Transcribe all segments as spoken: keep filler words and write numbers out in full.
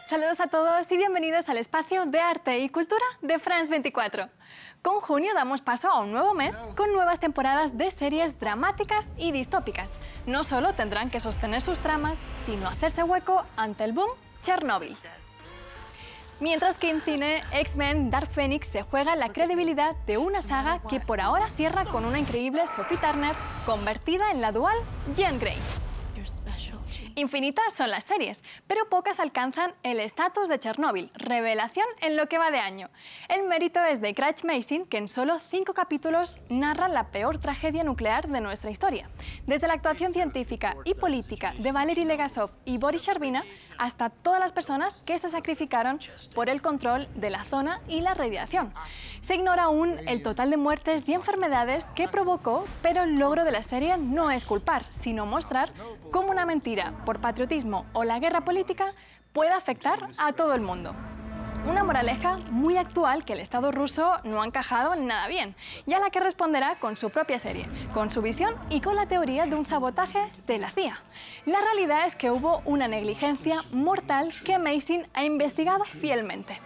Saludos a todos y bienvenidos al espacio de arte y cultura de France veinticuatro. Con junio damos paso a un nuevo mes con nuevas temporadas de series dramáticas y distópicas. No solo tendrán que sostener sus tramas, sino hacerse hueco ante el boom Chernobyl. Mientras que en cine, X-Men Dark Phoenix se juega la credibilidad de una saga que por ahora cierra con una increíble Sophie Turner convertida en la dual Jean Grey. Infinitas son las series, pero pocas alcanzan el estatus de Chernobyl, revelación en lo que va de año. El mérito es de Craig Mazin, que en solo cinco capítulos narra la peor tragedia nuclear de nuestra historia. Desde la actuación científica y política de Valery Legasov y Boris Sherbina, hasta todas las personas que se sacrificaron por el control de la zona y la radiación. Se ignora aún el total de muertes y enfermedades que provocó, pero el logro de la serie no es culpar, sino mostrar cómo una mentira por patriotismo o la guerra política puede afectar a todo el mundo. Una moraleja muy actual que el Estado ruso no ha encajado nada bien, y a la que responderá con su propia serie, con su visión y con la teoría de un sabotaje de la C I A. La realidad es que hubo una negligencia mortal que Mazin ha investigado fielmente.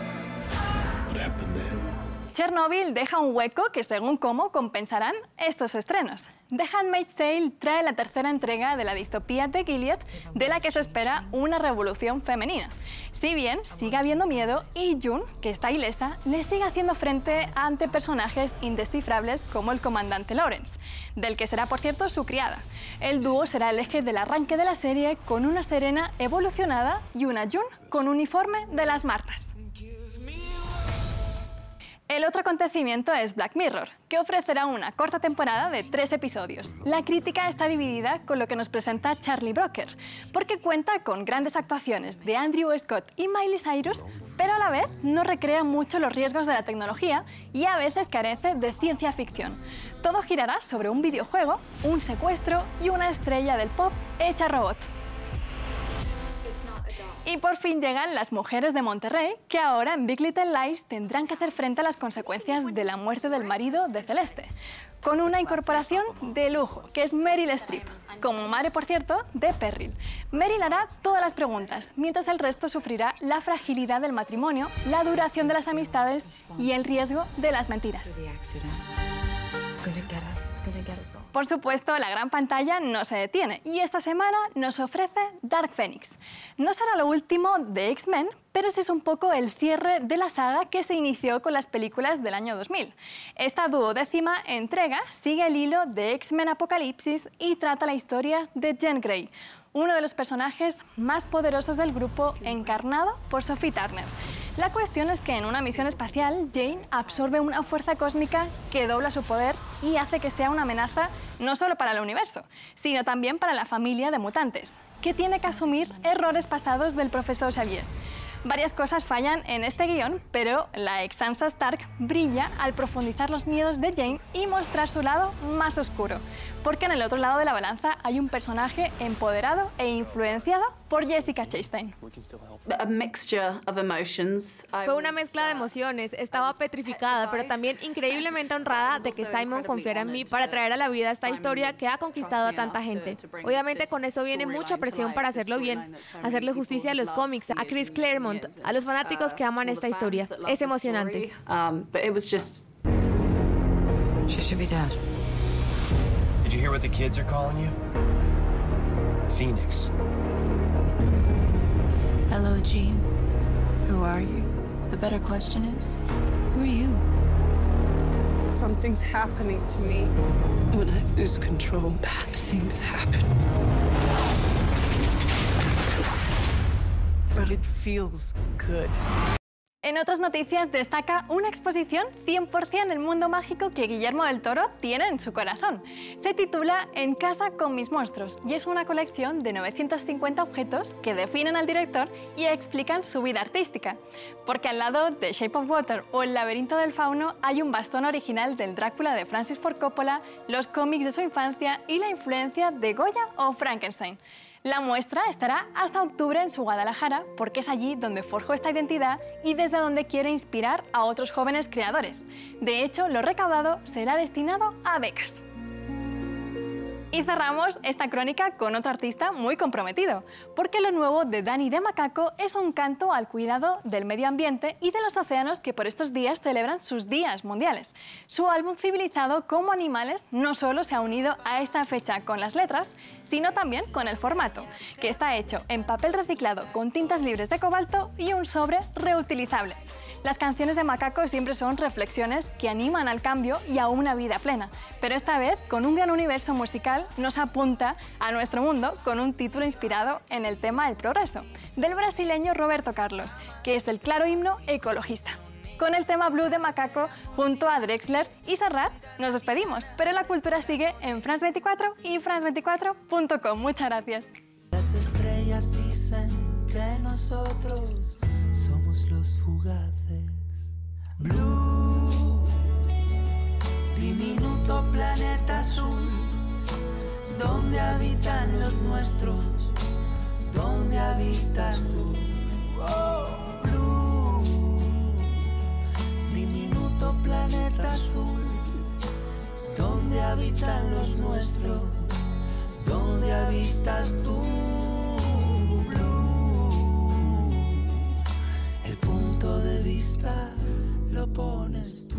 Chernobyl deja un hueco que, según cómo, compensarán estos estrenos. The Handmaid's Tale trae la tercera entrega de la distopía de Gilead, de la que se espera una revolución femenina. Si bien sigue habiendo miedo y June, que está ilesa, le sigue haciendo frente ante personajes indescifrables como el comandante Lawrence, del que será, por cierto, su criada. El dúo será el eje del arranque de la serie, con una Serena evolucionada y una June con uniforme de las Martas. El otro acontecimiento es Black Mirror, que ofrecerá una corta temporada de tres episodios. La crítica está dividida con lo que nos presenta Charlie Brooker, porque cuenta con grandes actuaciones de Andrew Scott y Miley Cyrus, pero a la vez no recrea mucho los riesgos de la tecnología y a veces carece de ciencia ficción. Todo girará sobre un videojuego, un secuestro y una estrella del pop hecha robot. Y por fin llegan las mujeres de Monterrey, que ahora en Big Little Lies tendrán que hacer frente a las consecuencias de la muerte del marido de Celeste, con una incorporación de lujo, que es Meryl Streep, como madre, por cierto, de Perril. Meryl hará todas las preguntas, mientras el resto sufrirá la fragilidad del matrimonio, la duración de las amistades y el riesgo de las mentiras. Por supuesto, la gran pantalla no se detiene y esta semana nos ofrece Dark Phoenix. No será lo último de X-Men, pero sí es un poco el cierre de la saga que se inició con las películas del año dos mil. Esta duodécima entrega sigue el hilo de X-Men Apocalipsis y trata la historia de Jean Grey, uno de los personajes más poderosos del grupo, encarnado por Sophie Turner. La cuestión es que en una misión espacial, Jane absorbe una fuerza cósmica que dobla su poder y hace que sea una amenaza no solo para el universo, sino también para la familia de mutantes, que tiene que asumir errores pasados del profesor Xavier. Varias cosas fallan en este guión, pero la ex Sansa Stark brilla al profundizar los miedos de Jane y mostrar su lado más oscuro, porque en el otro lado de la balanza hay un personaje empoderado e influenciado por Jessica Chastain. Fue una mezcla de emociones, estaba petrificada, pero también increíblemente honrada de que Simon confiara en mí para traer a la vida esta historia que ha conquistado a tanta gente. Obviamente con eso viene mucha presión para hacerlo bien, hacerle justicia a los cómics, a Chris Claremont, a los fanáticos que aman esta historia. Es emocionante. She should be dead. Did you hear what the kids are calling you? Phoenix. Hello, Jean. Who are you? The better question is, who are you? Something's happening to me. When I lose control, bad things happen. But it feels good. En otras noticias destaca una exposición cien por cien del mundo mágico que Guillermo del Toro tiene en su corazón. Se titula En casa con mis monstruos y es una colección de novecientos cincuenta objetos que definen al director y explican su vida artística. Porque al lado de Shape of Water o El laberinto del fauno hay un bastón original del Drácula de Francis Ford Coppola, los cómics de su infancia y la influencia de Goya o Frankenstein. La muestra estará hasta octubre en su Guadalajara porque es allí donde forjó esta identidad y desde donde quiere inspirar a otros jóvenes creadores. De hecho, lo recaudado será destinado a becas. Y cerramos esta crónica con otro artista muy comprometido, porque lo nuevo de Dani de Macaco es un canto al cuidado del medio ambiente y de los océanos que por estos días celebran sus días mundiales. Su álbum Civilizado como Animales no solo se ha unido a esta fecha con las letras, sino también con el formato, que está hecho en papel reciclado con tintas libres de cobalto y un sobre reutilizable. Las canciones de Macaco siempre son reflexiones que animan al cambio y a una vida plena, pero esta vez, con un gran universo musical, nos apunta a nuestro mundo con un título inspirado en el tema del progreso, del brasileño Roberto Carlos, que es el claro himno ecologista. Con el tema Blue de Macaco, junto a Drexler y Serrat, nos despedimos, pero la cultura sigue en France veinticuatro y France veinticuatro punto com. Muchas gracias. Las estrellas dicen que nosotros somos los fugaces. Blue, diminuto planeta azul, donde habitan los nuestros, donde habitas tú. Oh, Blue, diminuto planeta azul, donde habitan los nuestros, donde habitas tú. Blue, el punto de vista lo pones tú.